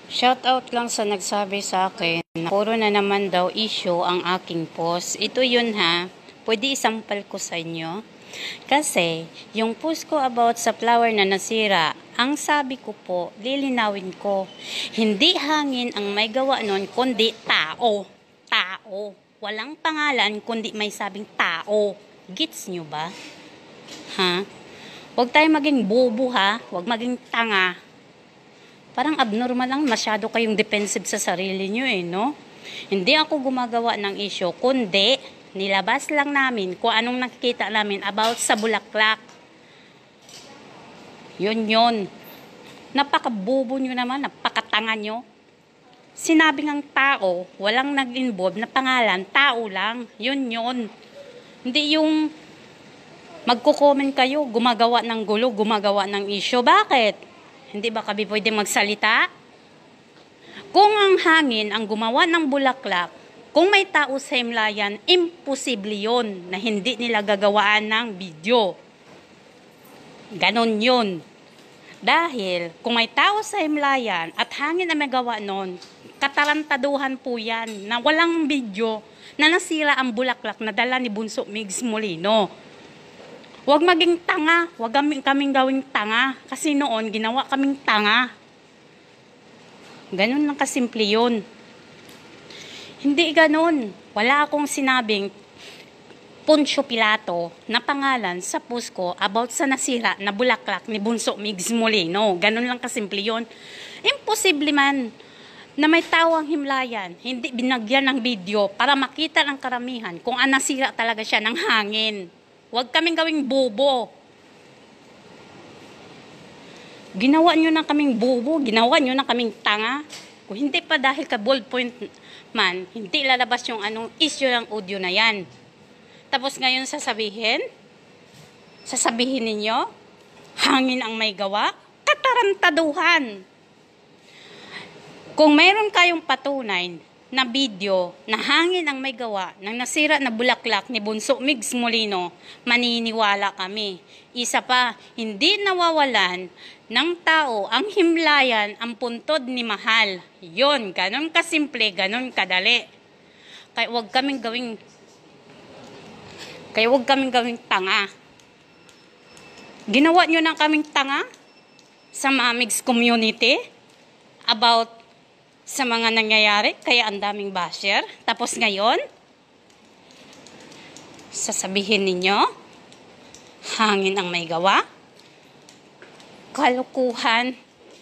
Shoutout lang sa nagsabi sa akin na puro na naman daw issue ang aking post. Ito yun ha. Pwede isampal ko sa inyo. Kasi yung post ko about sa flower na nasira, ang sabi ko po, lilinawin ko. Hindi hangin ang may gawa nun, kundi tao. Tao. Walang pangalan, kundi may sabing tao. Gets nyo ba? Ha? Huwag tayo maging bobo ha. Huwag maging tanga. Parang abnormal lang, masyado kayong defensive sa sarili nyo no? Hindi ako gumagawa ng issue, kundi nilabas lang namin kung anong nakikita namin about sa bulaklak. Yun. Napakabobo nyo naman, napakatanga nyo. Sinabi ng tao, walang nag-involve na pangalan, tao lang. Yun. Hindi yung magko-comment kayo, gumagawa ng gulo, gumagawa ng issue. Bakit? Hindi ba kami pwedeng magsalita? Kung ang hangin ang gumawa ng bulaklak, kung may tao sa himlayan, imposible yun na hindi nila gagawaan ng video. Ganon yun. Dahil kung may tao sa himlayan at hangin ang magawa nun, katarantaduhan po yan na walang video na nasira ang bulaklak na dala ni Bunso Migs Molino. Huwag maging tanga. Huwag kaming gawing tanga. Kasi noon, ginawa kaming tanga. Ganun lang kasimple yun. Hindi ganun. Wala akong sinabing Poncio Pilato na pangalan sa post ko about sa nasira na bulaklak ni Bunso Migs Molino. Ganun lang kasimple yun. Imposible man na may tawang himlayan, hindi binagyan ng video para makita ng karamihan kung nasira talaga siya ng hangin. Huwag kaming gawing bobo. Ginawa nyo na kaming bobo, ginawa nyo na kaming tanga. Kung hindi pa dahil ka ballpoint man, hindi lalabas yung anong issue ng audio na yan. Tapos ngayon sasabihin ninyo, hangin ang may gawa, katarantaduhan. Kung mayroon kayong patunay na video na hangin ang may gawa ng nasira na bulaklak ni Bunso Migs Molino, maniniwala kami. Isa pa, hindi nawawalan ng tao ang himlayan ang puntod ni Mahal. Yon, ganun kasimple, ganun kadali. Kaya huwag kaming gawing tanga. Ginawa nyo na kaming tanga sa Mamigs community about sa mga nangyayari, kaya ang daming basher. Tapos ngayon, sasabihin ninyo, hangin ang may gawa. Kalukuhan.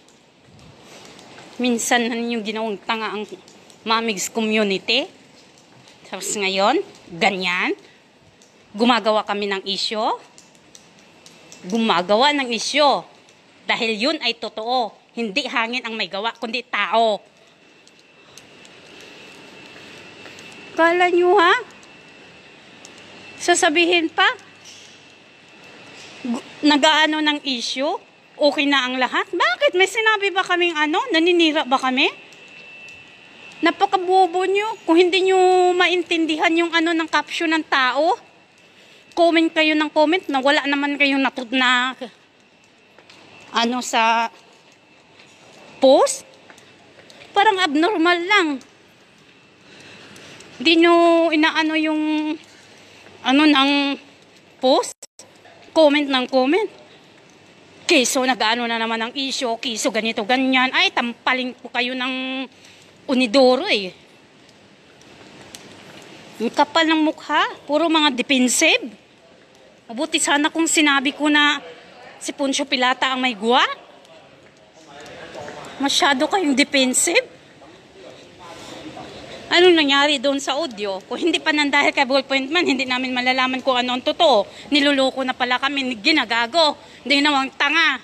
Minsan na ninyong ginawang tanga ang Mamigs community. Tapos ngayon, ganyan. Gumagawa kami ng isyo. Gumagawa ng isyo. Dahil yun ay totoo. Hindi hangin ang may gawa, kundi tao. Kala nyo ha? Sasabihin pa? Nagaano ng issue? Okay na ang lahat? Bakit? May sinabi ba kaming naninira ba kami? Napakabobo nyo. Kung hindi nyo maintindihan yung ng caption ng tao, comment kayo ng comment na wala naman kayong sa post. Parang abnormal lang. Hindi nyo inaano yung ng post, comment ng comment. Keso nag-ano na naman ang issue, keso ganito ganyan. Ay, tampaling po kayo ng unidoro Ang kapal ng mukha, puro mga defensive. Mabuti sana kung sinabi ko na si Poncio Pilata ang may gawa. Masyado kayong defensive. Anong nangyari doon sa audio? Kung hindi pa nandahil kay ballpoint man, hindi namin malalaman kung ano ang totoo. Niluloko na pala kami, ginagago. Hindi nawang tanga.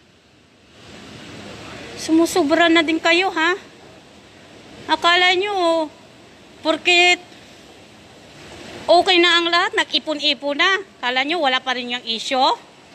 Sumusubra na din kayo, ha? Akala nyo, porket okay na ang lahat, nag-ipon-ipon na. Akala nyo, wala pa rin yung issue?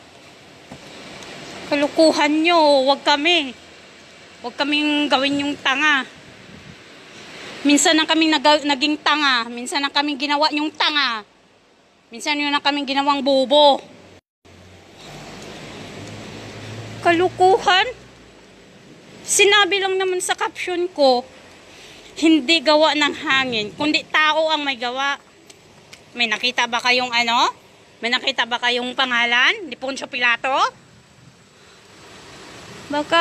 Kalukuhan nyo, huwag kami. Huwag kaming gawin yung tanga. Minsan na kaming naging tanga. Minsan na kaming ginawa yung tanga. Minsan yun na kaming ginawang bobo. Kalukuhan. Sinabi lang naman sa caption ko, hindi gawa ng hangin, kundi tao ang may gawa. May nakita ba kayong ano? May nakita ba kayong pangalan? Ni Poncio Pilato? Baka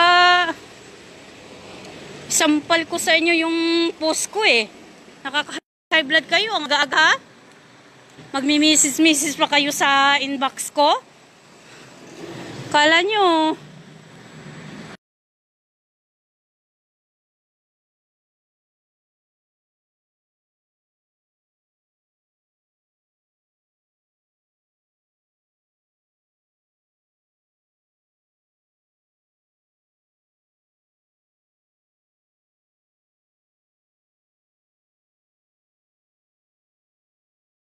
sampal ko sa inyo yung post ko eh. Nakaka-high blood kayo, ang aga-aga. Magmi-misis pa kayo sa inbox ko. Kala nyo,